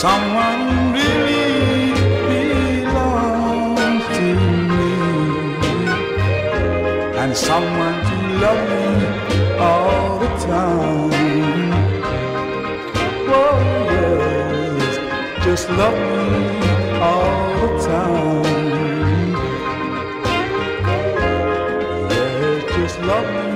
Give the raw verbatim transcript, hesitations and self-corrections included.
someone really belongs to me, and someone to love me all the time. Oh yes, just love me all the time. Yeah, just love me